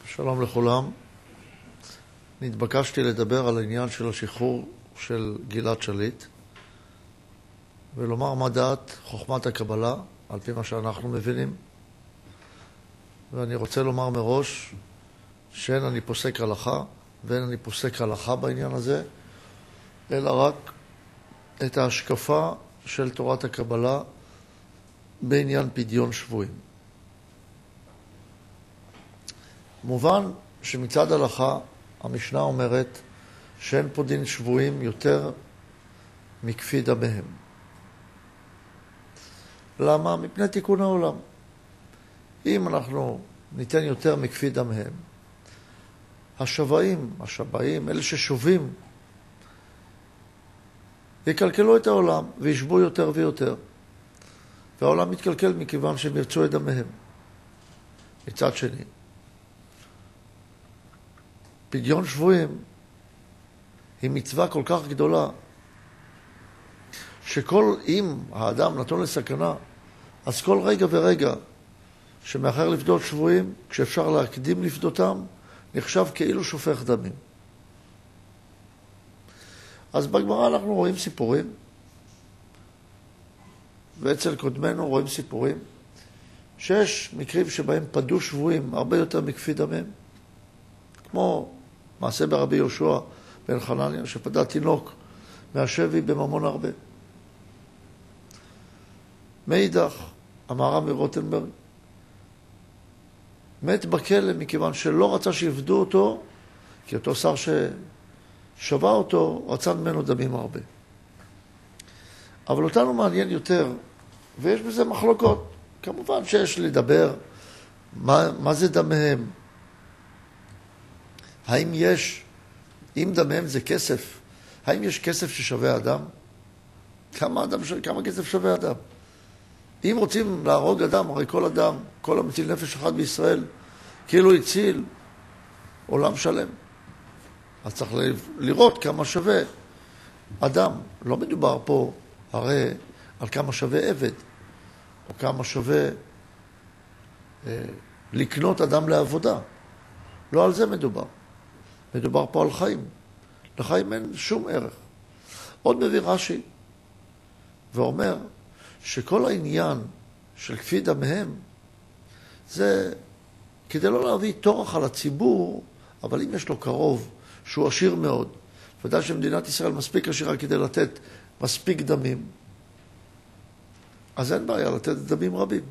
שלום לכולם. נתבקשתי לדבר על העניין של השחרור של גלעד שליט ולומר מה דעת חוכמת הקבלה על פי מה שאנחנו מבינים. ואני רוצה לומר מראש שאין אני פוסק הלכה ואין אני פוסק הלכה בעניין הזה, אלא רק את ההשקפה של תורת הקבלה בעניין פדיון שבויים. מובן שמצד הלכה המשנה אומרת שאין פה דין שבויים יותר מכפי דמיהם. למה? מפני תיקון העולם. אם אנחנו ניתן יותר מכפי דמיהם, השבעים, אלה ששובים, יקלקלו את העולם וישבו יותר ויותר. והעולם מתקלקל מכיוון שהם ירצו את דמיהם. מצד שני, פדיון שבויים היא מצווה כל כך גדולה, אם האדם נתון לסכנה, אז כל רגע ורגע שמאחר לפדות שבויים, כשאפשר להקדים לפדותם, נחשב כאילו שופך דמים. אז בגמרא אנחנו רואים סיפורים, ואצל קודמנו רואים סיפורים, שיש מקרים שבהם פדו שבויים הרבה יותר מכפי דמיהם, כמו מעשה ברבי יהושע בן חנניה, שפדה תינוק מהשבי בממון הרבה. מאידך, המהר"ם מרוטנברג מת בכלא מכיוון שלא רצה שיפדו אותו, כי אותו שר ששבה אותו רצה ממנו דמים הרבה. אבל אותנו מעניין יותר, ויש בזה מחלוקות. כמובן שיש לדבר מה זה דמיהם. אם דמיהם זה כסף, האם יש כסף ששווה אדם? כמה כסף שווה אדם? אם רוצים להרוג אדם, הרי כל אדם, כל המציל נפש אחת בישראל, כאילו הציל עולם שלם. אז צריך לראות כמה שווה אדם. לא מדובר פה הרי על כמה שווה עבד, או כמה שווה לקנות אדם לעבודה. לא על זה מדובר. מדובר פה על חיים. לחיים אין שום ערך. עוד מביא רש"י ואומר שכל העניין של כפי דמיהם זה כדי לא להביא טורח על הציבור, אבל אם יש לו קרוב שהוא עשיר מאוד, ודאי שמדינת ישראל מספיק עשירה כדי לתת מספיק דמים, אז אין בעיה לתת דמים רבים.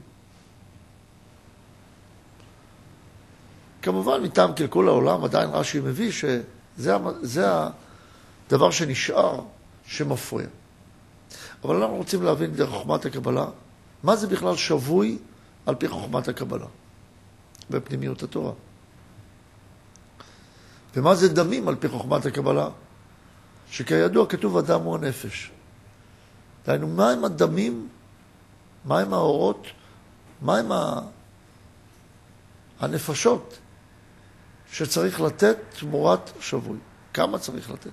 כמובן, מטעם קלקול העולם, עדיין רש"י מביא שזה הדבר שנשאר שמפריע. אבל אנחנו רוצים להבין דרך חוכמת הקבלה, מה זה בכלל שבוי על פי חוכמת הקבלה, בפנימיות התורה. ומה זה דמים על פי חוכמת הקבלה, שכידוע כתוב אדם הוא הנפש. דהיינו, מה הם הדמים, מה הם האורות, מה הם הנפשות שצריך לתת תמורת שבוי. כמה צריך לתת?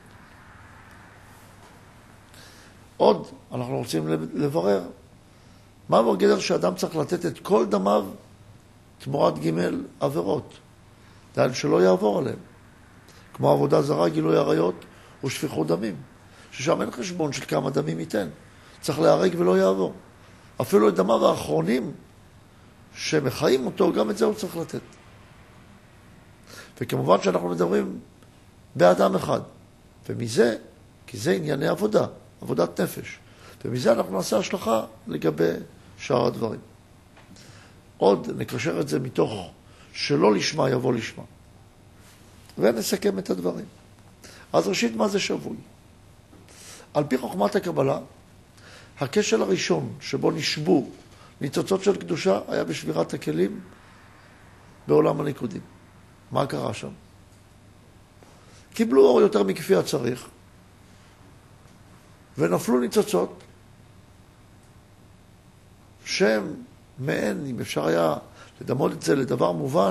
עוד אנחנו רוצים לברר מה בגדר שאדם צריך לתת את כל דמיו תמורת ג' עבירות. דהיינו שלא יעבור עליהם. כמו עבודה זרה, גילוי עריות ושפיכות דמים. ששם אין חשבון של כמה דמים ייתן. צריך להרג ולא יעבור. אפילו את דמיו האחרונים שמחיים אותו, גם את זה הוא צריך לתת. וכמובן שאנחנו מדברים באדם אחד. ומזה, כי זה ענייני עבודה, עבודת נפש. ומזה אנחנו נעשה השלכה לגבי שאר הדברים. עוד נקשר את זה מתוך שלא לשמה יבוא לשמה. ונסכם את הדברים. אז ראשית, מה זה שבוי? על פי חוכמת הקבלה, הכשל הראשון שבו נשבו ניצוצות של קדושה היה בשבירת הכלים בעולם הניקודים. מה קרה שם? קיבלו אור יותר מכפי הצריך, ונפלו ניצוצות שהם מעין, אם אפשר היה לדמות את זה לדבר מובן,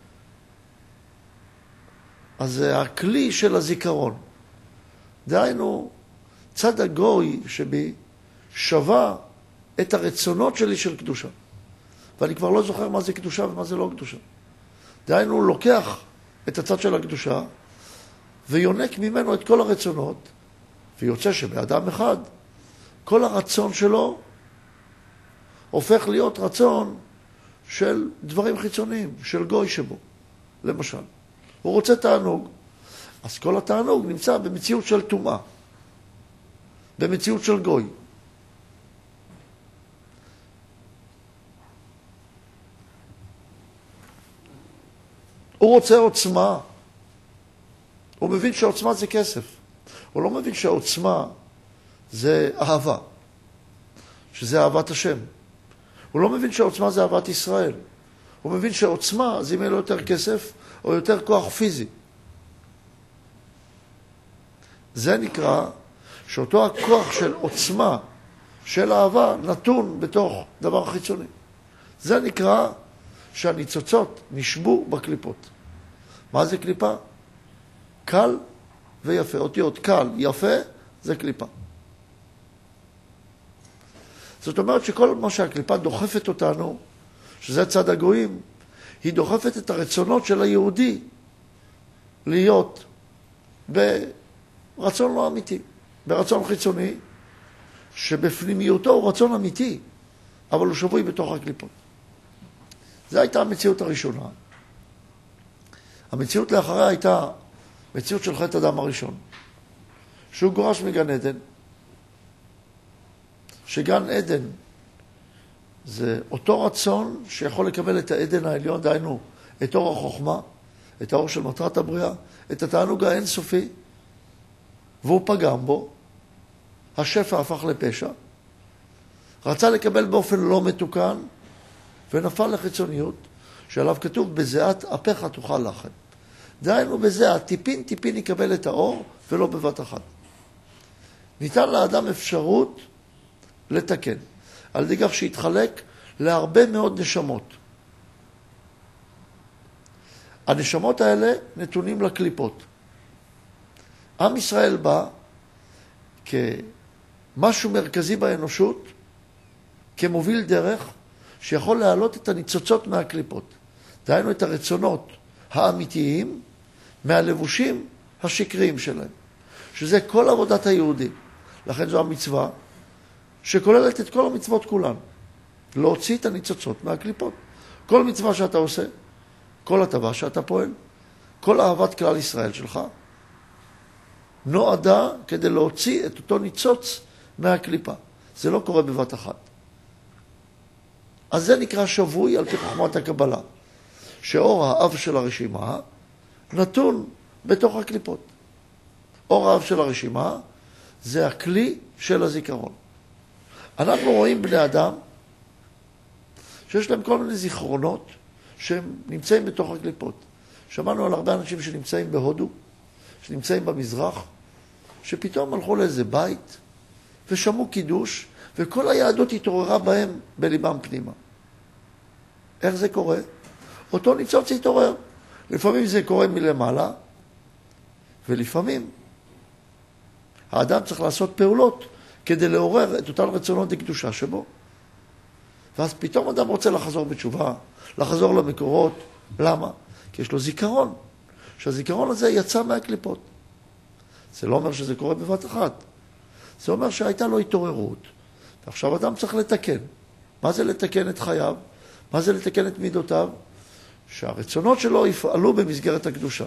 אז זה הכלי של הזיכרון. דהיינו, צד הגוי שבי שווה את הרצונות שלי של קדושה. ואני כבר לא זוכר מה זה קדושה ומה זה לא קדושה. דהיינו, הוא לוקח את הצד של הקדושה, ויונק ממנו את כל הרצונות, ויוצא שבאדם אחד, כל הרצון שלו הופך להיות רצון של דברים חיצוניים, של גוי שבו, למשל. הוא רוצה תענוג, אז כל התענוג נמצא במציאות של טומאה, במציאות של גוי. הוא רוצה עוצמה, הוא מבין שעוצמה זה כסף. הוא לא מבין שהעוצמה זה אהבה, שזה אהבת השם. הוא לא מבין שהעוצמה זה אהבת ישראל. הוא מבין שעוצמה זה אם יהיה לו יותר כסף או יותר כוח פיזי. זה נקרא שאותו הכוח של עוצמה, של אהבה, נתון בתוך דבר חיצוני. זה נקרא שהניצוצות נשבו בקליפות. מה זה קליפה? קל ויפה. אותיות קל, יפה, זה קליפה. זאת אומרת שכל מה שהקליפה דוחפת אותנו, שזה צד הגויים, היא דוחפת את הרצונות של היהודי להיות ברצון לא אמיתי, ברצון חיצוני, שבפנימיותו הוא רצון אמיתי, אבל הוא שבוי בתוך הקליפות. זו הייתה המציאות הראשונה. המציאות לאחריה הייתה מציאות של חטא אדם הראשון, שהוא גורש מגן עדן, שגן עדן זה אותו רצון שיכול לקבל את העדן העליון, דהיינו את אור החוכמה, את האור של מטרת הבריאה, את התענוג האינסופי, והוא פגם בו, השפע הפך לפשע, רצה לקבל באופן לא מתוקן, ונפל לחיצוניות, שעליו כתוב, בזיעת אפיך תאכל לחם. דהיינו בזה, טיפין טיפין יקבל את האור, ולא בבת אחת. ניתן לאדם אפשרות לתקן, על ידי כך שיתחלק להרבה מאוד נשמות. הנשמות האלה נתונים לקליפות. עם ישראל בא כמשהו מרכזי באנושות, כמוביל דרך, שיכול להעלות את הניצוצות מהקליפות. דהיינו את הרצונות האמיתיים מהלבושים השקריים שלהם. שזה כל עבודת היהודים. לכן זו המצווה שכוללת את כל המצוות כולן. להוציא את הניצוצות מהקליפות. כל מצווה שאתה עושה, כל הטבה שאתה פועל, כל אהבת כלל ישראל שלך, נועדה כדי להוציא את אותו ניצוץ מהקליפה. זה לא קורה בבת אחת. אז זה נקרא שבוי על פי חוכמת הקבלה, שאור האב של הרשימה נתון בתוך הקליפות. אור האב של הרשימה זה הכלי של הזיכרון. אנחנו רואים בני אדם שיש להם כל מיני זיכרונות שהם נמצאים בתוך הקליפות. שמענו על הרבה אנשים שנמצאים בהודו, שנמצאים במזרח, שפתאום הלכו לאיזה בית ושמעו קידוש, וכל היהדות התעוררה בהם בליבם פנימה. איך זה קורה? אותו ניצוץ התעורר. לפעמים זה קורה מלמעלה, ולפעמים האדם צריך לעשות פעולות כדי לעורר את אותן רצונות לקדושה שבו. ואז פתאום אדם רוצה לחזור בתשובה, לחזור למקורות. למה? כי יש לו זיכרון, שהזיכרון הזה יצא מהקליפות. זה לא אומר שזה קורה בבת אחת. זה אומר שהייתה לו התעוררות, ועכשיו אדם צריך לתקן. מה זה לתקן את חייו? מה זה לתקן את מידותיו? שהרצונות שלו יפעלו במסגרת הקדושה.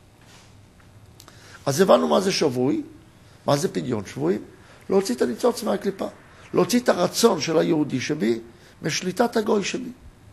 אז הבנו מה זה שבוי, מה זה פדיון שבויים? להוציא את הניצוץ מהקליפה. להוציא את הרצון של היהודי שבי משליטת הגוי שבי.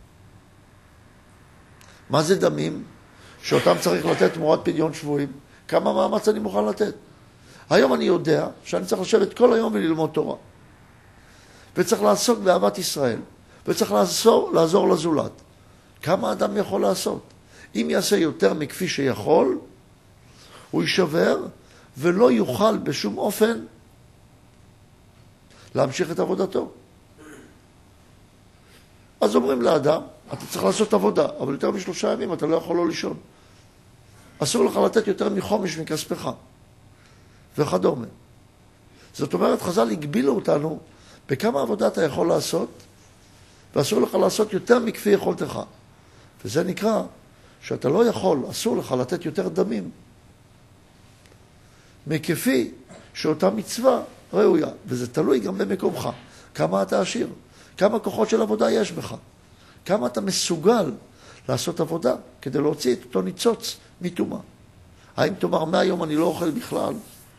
מה זה דמים? שאותם צריך לתת תמורת פדיון שבויים. כמה מאמץ אני מוכן לתת? היום אני יודע שאני צריך לשבת כל היום וללמוד תורה. וצריך לעסוק באהבת ישראל. וצריך לעזור לזולת. כמה אדם יכול לעשות? אם יעשה יותר מכפי שיכול, הוא יישבר ולא יוכל בשום אופן להמשיך את עבודתו. אז אומרים לאדם, אתה צריך לעשות עבודה, אבל יותר מ3 ימים אתה לא יכול לא לישון. אסור לך לתת יותר מחומש מכספך, וכדומה. זאת אומרת, חז"ל הגבילו אותנו בכמה עבודה אתה יכול לעשות, ואסור לך לעשות יותר מכפי יכולתך. וזה נקרא שאתה לא יכול, אסור לך לתת יותר דמים מכפי שאותה מצווה ראויה, וזה תלוי גם במקומך. כמה אתה עשיר, כמה כוחות של עבודה יש בך, כמה אתה מסוגל לעשות עבודה כדי להוציא את אותו ניצוץ מטומאה. האם תאמר, מהיום אני לא אוכל בכלל?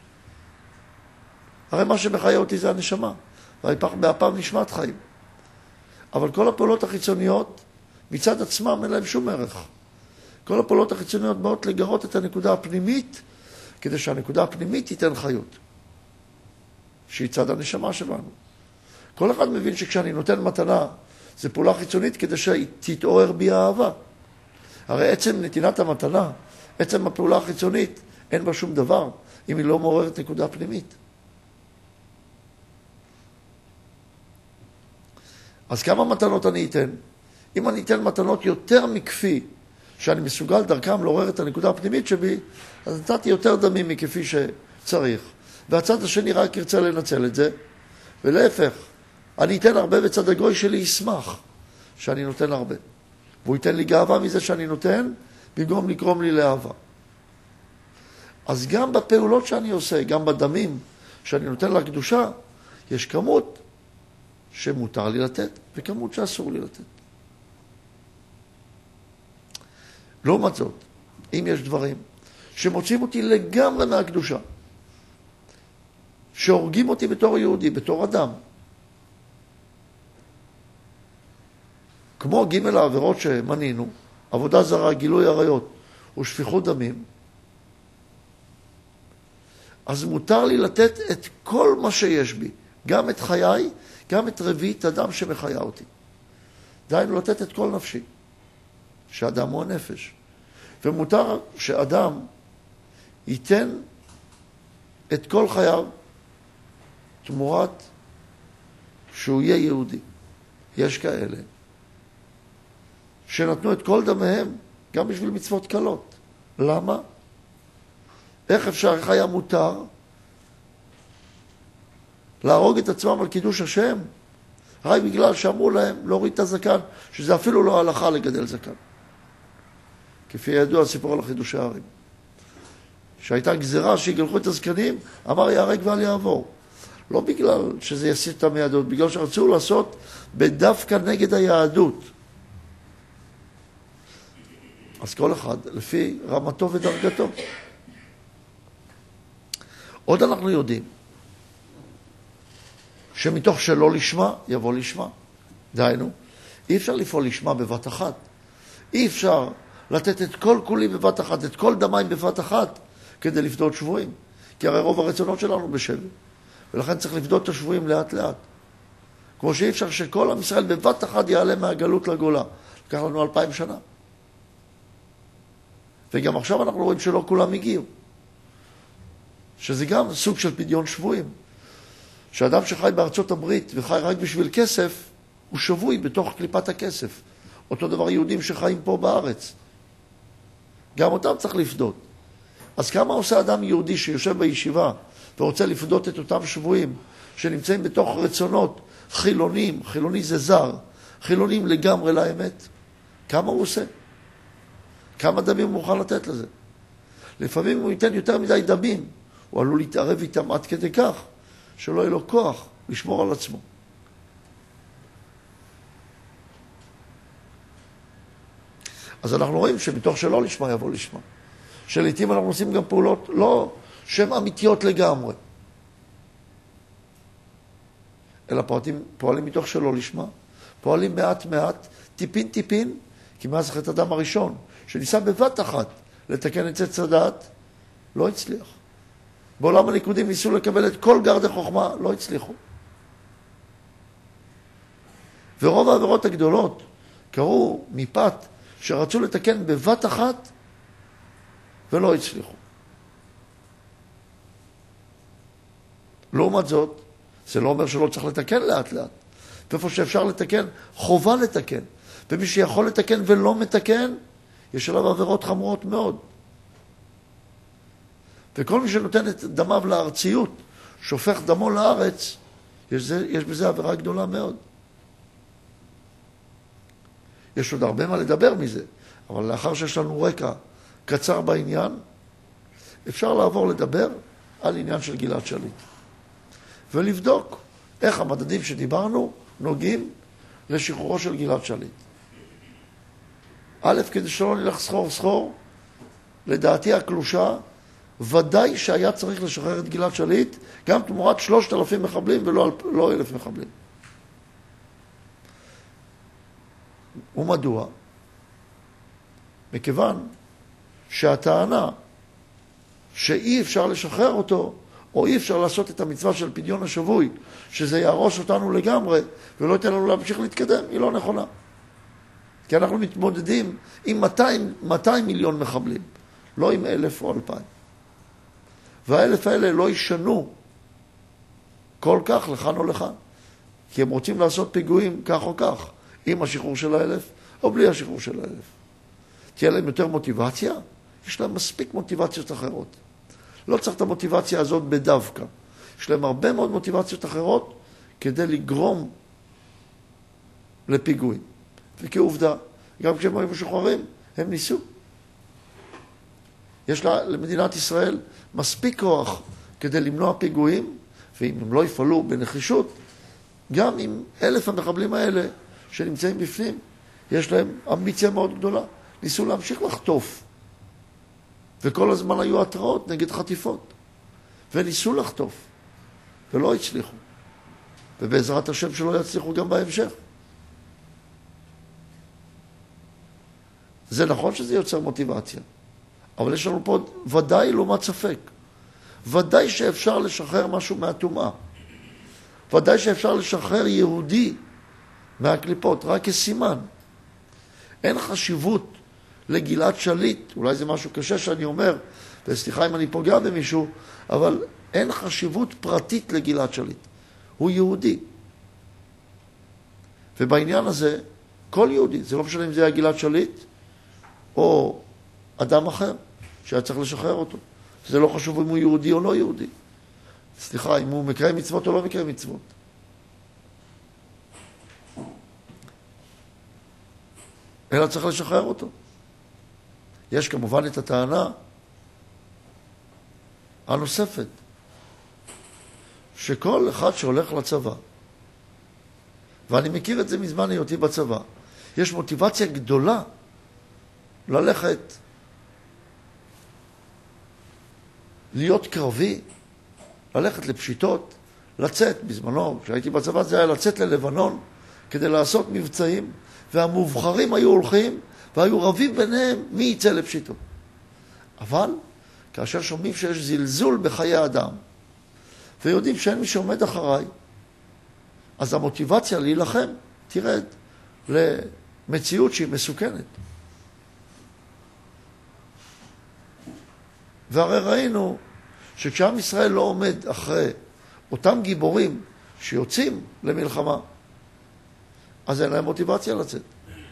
הרי מה שמחיה אותי זה הנשמה, והפעם נשמת חיים. אבל כל הפעולות החיצוניות מצד עצמם אין להם שום ערך. כל הפעולות החיצוניות באות לגרות את הנקודה הפנימית, כדי שהנקודה הפנימית תיתן חיות, שהיא צד הנשמה שלנו. כל אחד מבין שכשאני נותן מתנה, זה פעולה חיצונית כדי שתתעורר בי האהבה. הרי עצם נתינת המתנה, עצם הפעולה החיצונית, אין בה שום דבר, אם היא לא מעוררת נקודה פנימית. אז כמה מתנות אני אתן? אם אני אתן מתנות יותר מכפי שאני מסוגל דרכם לעורר את הנקודה הפנימית שבי, אז נתתי יותר דמים מכפי שצריך. והצד השני רק ירצה לנצל את זה, ולהפך, אני אתן הרבה וצד הגוי שלי ישמח שאני נותן הרבה. והוא ייתן לי גאווה מזה שאני נותן, במקום לקרום לי לאהבה. אז גם בפעולות שאני עושה, גם בדמים שאני נותן לקדושה, יש כמות שמותר לי לתת, וכמות שאסור לי לתת. לעומת זאת, אם יש דברים שמוצאים אותי לגמרי מהקדושה, שהורגים אותי בתור יהודי, בתור אדם, כמו ג' העבירות שמנינו, עבודה זרה, גילוי עריות ושפיכות דמים, אז מותר לי לתת את כל מה שיש בי, גם את חיי, גם את רביעית אדם שמחיה אותי. דהיינו לתת את כל נפשי, שאדם הוא הנפש. ומותר שאדם ייתן את כל חייו תמורת שהוא יהיה יהודי. יש כאלה שנתנו את כל דמיהם גם בשביל מצוות קלות. למה? איך היה מותר להרוג את עצמם על קידוש השם? רק בגלל שאמרו להם להוריד את הזקן, שזה אפילו לא הלכה לגדל זקן. כפי ידוע הסיפור על החידושי הערים. שהייתה גזירה שיגלחו את הזקנים, אמר יהרג ואל יעבור. לא בגלל שזה יסיט את היהדות, בגלל שרצו לעשות בדווקא נגד היהדות. אז כל אחד לפי רמתו ודרגתו. עוד אנחנו יודעים שמתוך שלא לשמה יבוא לשמה. דהיינו, אי אפשר לפעול לשמה בבת אחת. אי אפשר לתת את כל כולי בבת אחת, את כל דמיים בבת אחת, כדי לפדות שבויים. כי הרי רוב הרצונות שלנו בשבי. ולכן צריך לפדות את השבויים לאט לאט. כמו שאי אפשר שכל עם ישראל בבת אחת יעלה מהגלות לגולה. לקח לנו 2000 שנה. וגם עכשיו אנחנו רואים שלא כולם הגיעו. שזה גם סוג של פדיון שבויים. שאדם שחי בארצות הברית וחי רק בשביל כסף, הוא שבוי בתוך קליפת הכסף. אותו דבר יהודים שחיים פה בארץ. גם אותם צריך לפדות. אז כמה עושה אדם יהודי שיושב בישיבה ורוצה לפדות את אותם שבויים שנמצאים בתוך רצונות חילונים, חילוני זה זר, חילונים לגמרי לאמת? כמה הוא עושה? כמה דמים הוא מוכן לתת לזה? לפעמים הוא ייתן יותר מדי דמים, הוא עלול להתערב איתם עד כדי כך שלא יהיה לו כוח לשמור על עצמו. אז אנחנו רואים שמתוך שלא לשמה יבוא לשמה. שלעיתים אנחנו עושים גם פעולות לא שהן אמיתיות לגמרי, אלא פועלים מתוך שלא לשמה, פועלים מעט מעט, טיפין טיפין, כי מאז חטא אדם הראשון, שניסה בבת אחת לתקן את עץ הדעת, לא הצליח. בעולם הליכודים ניסו לקבל את כל גרדי חוכמה, לא הצליחו. ורוב העבירות הגדולות קרו מפת שרצו לתקן בבת אחת ולא הצליחו. לעומת זאת, זה לא אומר שלא צריך לתקן לאט לאט. ואיפה שאפשר לתקן, חובה לתקן. ומי שיכול לתקן ולא מתקן, יש עליו עבירות חמורות מאוד. וכל מי שנותן את דמיו לארציות, שופך דמו לארץ, יש בזה עבירה גדולה מאוד. יש עוד הרבה מה לדבר מזה, אבל לאחר שיש לנו רקע קצר בעניין, אפשר לעבור לדבר על עניין של גלעד שליט. ולבדוק איך המדדים שדיברנו נוגעים לשחרורו של גלעד שליט. א', כדי שלא נלך סחור, לדעתי הקלושה, ודאי שהיה צריך לשחרר את גלעד שליט, גם תמורת 3,000 מחבלים ולא 1,000 מחבלים. ומדוע? מכיוון שהטענה שאי אפשר לשחרר אותו, או אי אפשר לעשות את המצווה של פדיון השבוי, שזה יהרוס אותנו לגמרי, ולא ייתן לנו להמשיך להתקדם, היא לא נכונה. כי אנחנו מתמודדים עם 200 מיליון מחבלים, לא עם 1,000 או 2,000. וה1,000 האלה לא ישנו כל כך לכאן או לכאן. כי הם רוצים לעשות פיגועים כך או כך, עם השחרור של 1,000 או בלי השחרור של 1,000. תהיה להם יותר מוטיבציה? יש להם מספיק מוטיבציות אחרות. לא צריך את המוטיבציה הזאת בדווקא. יש להם הרבה מאוד מוטיבציות אחרות כדי לגרום לפיגועים. וכעובדה, גם כשהם היו משוחררים, הם ניסו. יש למדינת ישראל מספיק כוח כדי למנוע פיגועים, ואם הם לא יפעלו בנחישות, גם עם 1,000 המחבלים האלה שנמצאים בפנים, יש להם אמביציה מאוד גדולה. ניסו להמשיך לחטוף. וכל הזמן היו התראות נגד חטיפות. וניסו לחטוף. ולא הצליחו. ובעזרת השם שלא יצליחו גם בהמשך. זה נכון שזה יוצר מוטיבציה. אבל יש לנו פה ודאי לעומת ספק. ודאי שאפשר לשחרר משהו מהטומאה. ודאי שאפשר לשחרר יהודי מהקליפות, רק כסימן. אין חשיבות לגלעד שליט, אולי זה משהו קשה שאני אומר, וסליחה אם אני פוגע במישהו, אבל אין חשיבות פרטית לגלעד שליט. הוא יהודי. ובעניין הזה, כל יהודי, זה לא משנה אם זה היה גלעד שליט, או אדם אחר, שהיה צריך לשחרר אותו. זה לא חשוב אם הוא יהודי או לא יהודי. סליחה, אם הוא מקיים מצוות או לא מקיים מצוות. אלא צריך לשחרר אותו. יש כמובן את הטענה הנוספת, שכל אחד שהולך לצבא, ואני מכיר את זה מזמן היותי בצבא, יש מוטיבציה גדולה ללכת, להיות קרבי, ללכת לפשיטות, לצאת בזמנו, כשהייתי בצבא זה היה לצאת ללבנון כדי לעשות מבצעים, והמובחרים היו הולכים והיו רבים ביניהם מי יצא לפשיטות. אבל כאשר שומעים שיש זלזול בחיי אדם ויודעים שאין מי שעומד אחריי, אז המוטיבציה להילחם תרד למציאות שהיא מסוכנת. והרי ראינו שכשעם ישראל לא עומד אחרי אותם גיבורים שיוצאים למלחמה, אז אין להם מוטיבציה לצאת.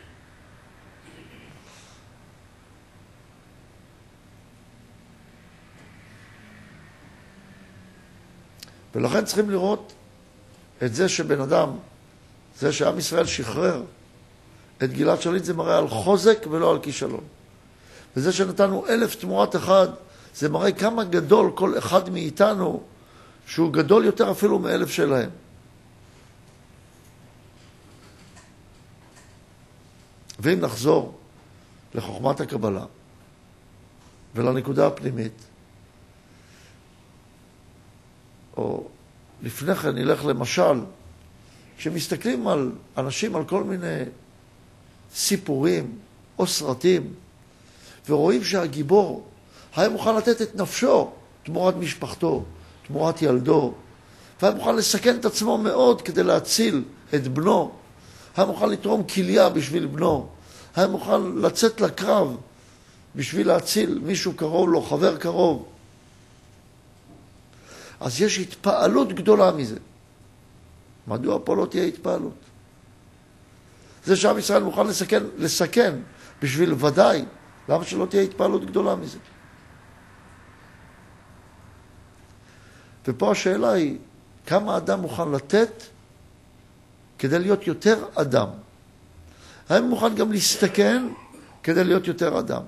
ולכן צריכים לראות את זה שבן אדם, זה שעם ישראל שחרר את גלעד שליט, זה מראה על חוזק ולא על כישלון. וזה שנתנו 1,000 תמורת אחד, זה מראה כמה גדול כל אחד מאיתנו, שהוא גדול יותר אפילו מ1,000 שלהם. ואם נחזור לחוכמת הקבלה ולנקודה הפנימית, או לפני כן נלך למשל, כשמסתכלים על אנשים, על כל מיני סיפורים או סרטים, ורואים שהגיבור היה מוכן לתת את נפשו תמורת משפחתו, תמורת ילדו, והיה מוכן לסכן את עצמו מאוד כדי להציל את בנו, היה מוכן לתרום כליה בשביל בנו, היה מוכן לצאת לקרב בשביל להציל מישהו קרוב לו, חבר קרוב. אז יש התפעלות גדולה מזה. מדוע פה לא תהיה התפעלות? זה שעם ישראל מוכן לסכן בשביל ודאי, למה שלא תהיה התפעלות גדולה מזה? ופה השאלה היא, כמה אדם מוכן לתת כדי להיות יותר אדם? האם מוכן גם להסתכן כדי להיות יותר אדם.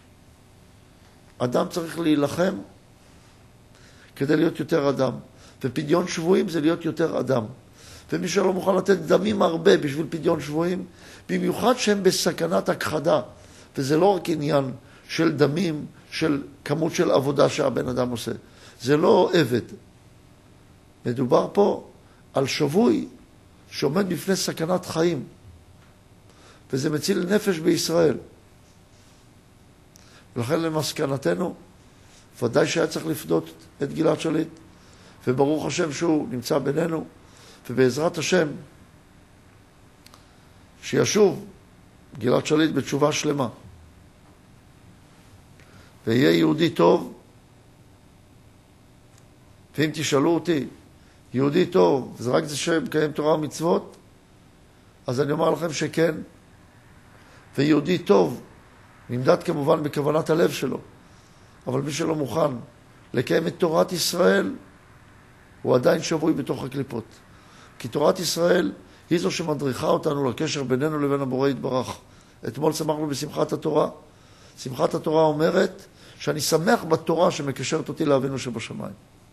אדם צריך להילחם כדי להיות יותר אדם. ופדיון שבויים זה להיות יותר אדם. ומי שלא מוכן לתת דמים הרבה בשביל פדיון שבויים, במיוחד שהם בסכנת הכחדה, וזה לא רק עניין של דמים, של כמות של עבודה שהבן אדם עושה. זה לא עבד. מדובר פה על שבוי שעומד בפני סכנת חיים, וזה מציל נפש בישראל. ולכן למסקנתנו, ודאי שהיה צריך לפדות את גלעד שליט, וברוך השם שהוא נמצא בינינו, ובעזרת השם שישוב גלעד שליט בתשובה שלמה, ויהיה יהודי טוב. ואם תשאלו אותי, יהודי טוב זה רק זה שמקיים תורה ומצוות, אז אני אומר לכם שכן. ויהודי טוב נמדד כמובן בכוונת הלב שלו, אבל מי שלא מוכן לקיים את תורת ישראל, הוא עדיין שבוי בתוך הקליפות. כי תורת ישראל היא זו שמדריכה אותנו לקשר בינינו לבין הבורא יתברך. אתמול שמחנו בשמחת התורה. שמחת התורה אומרת שאני שמח בתורה שמקשרת אותי לאבינו שבשמיים.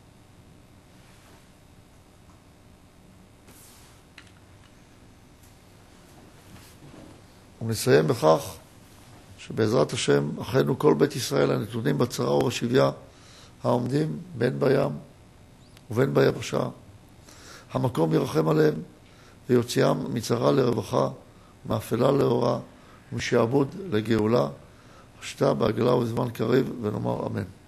ונסיים בכך שבעזרת השם אחינו כל בית ישראל הנתונים בצרה ובשביה, העומדים בין בים ובין ביבשה, המקום ירחם עליהם ויוציאם מצרה לרווחה, מאפלה לאורה ומשעבוד לגאולה. השתה בעגלה ובזמן קריב, ונאמר אמן.